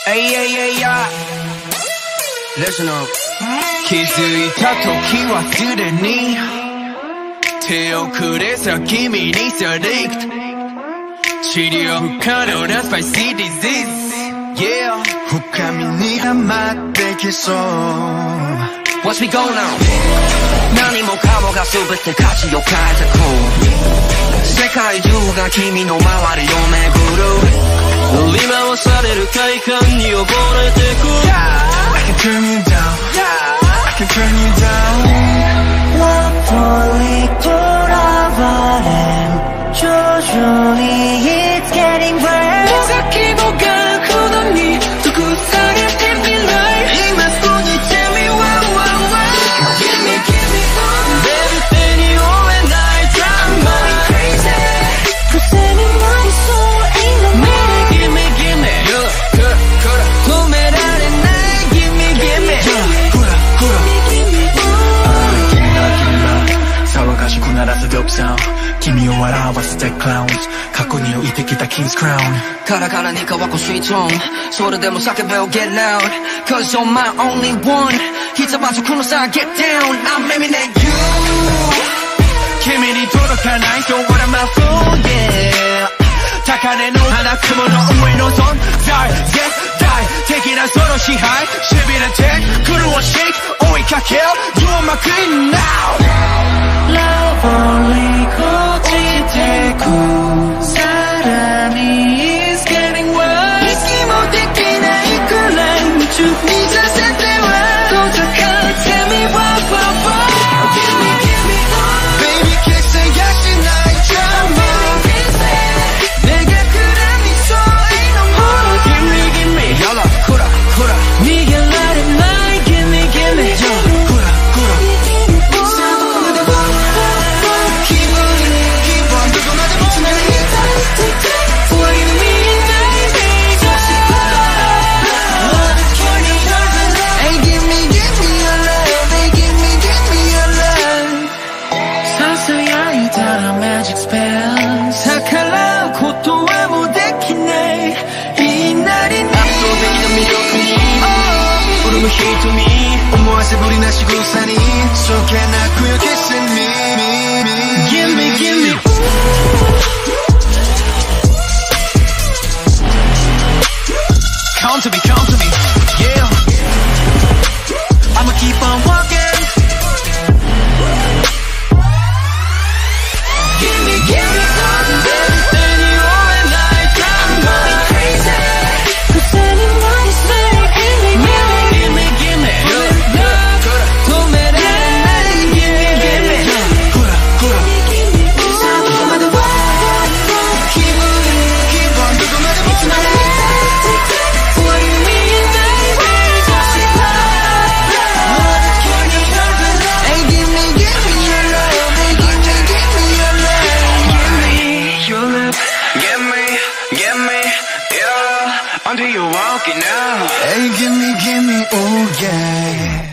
Ay, ay, ay, ay. Listen up. 気づいた時はすでに手遅れさ君にされ治療不可能なスパイシーディジーズ Yeah 深みにはまってきそう Watch me go now 何もかもが全て価値を変えてく世界中が君の周りを巡る振り回される快感に溺れてく I can turn you down I can turn you down Lovely 돌아버린 조종이 It's getting worse 무섭게 뭐가 굳었니 또 구석에 take me life 이 마스코니 tell me why Give me baby then you and I drama crazy Pretending my soul ain't no more Give me 도매라는 날 Give me 騒がしく鳴らす dope sound 君を笑わせて clowns 過去に置いてきた king's crown カラカラに乾く sweet tone それでも叫べよ get loud Cause you're my only one 膝ばつくのさ get down I'm aiming at you 君に届かない So what am I for yeah 高嶺の花雲の上の存在絶対的なその支配しびれて狂わ shake 追いかけよ You're my queen now Love only 고치되고 사랑이 is getting worse 잊지 못해 끼나くらい夢中にさせてはどうぞ Tell me why Give me Baby kiss 생각지 나의 drama 내가 그라니 so ain't no more Give me 연락 쿠라 네가 나를 말 Give me magic spell 逆らうことはもうできないいいなりに圧倒的な魅力に潤む瞳思わせぶりな仕草にそけなくよ kissing me Give me Come to me Yeah I'ma keep on walking Until you're walking out. Hey, give me, oh yeah.